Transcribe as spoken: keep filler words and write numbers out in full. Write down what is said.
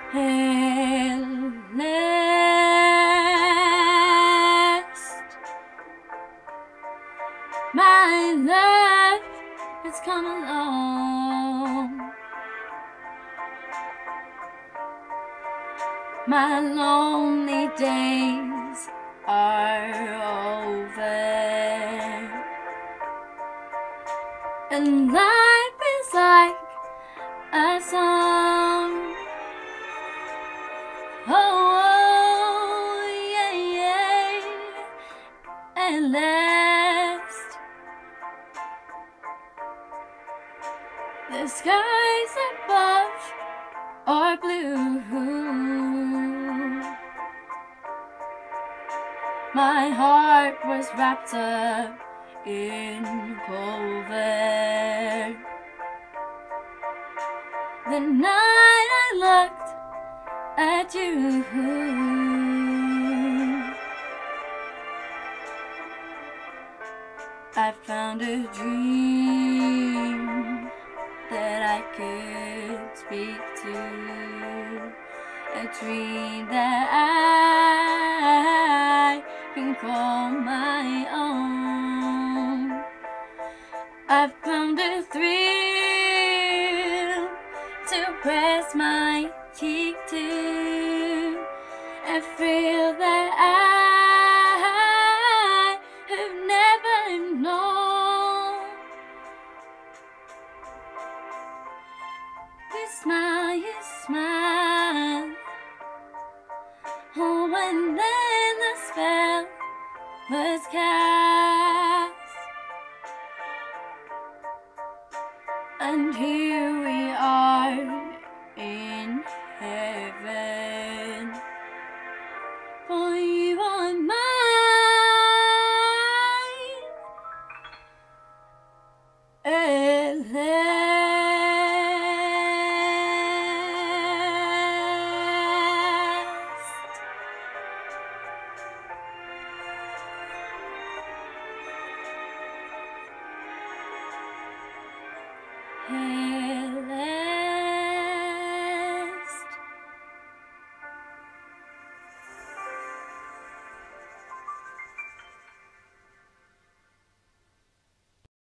At last, my love has come along. My lonely days are over, and life is like a song. Oh, oh, yeah, yeah. At last, the skies above are blue. My heart was wrapped up in clover. The night I looked at you, I found a dream that I could speak to, a dream that I can call my own. I found a thrill to press my cheek to, a thrill that I have never known. You smile, you smile, oh, and then the spell was cast, and here we are in heaven, for you are mine. At last.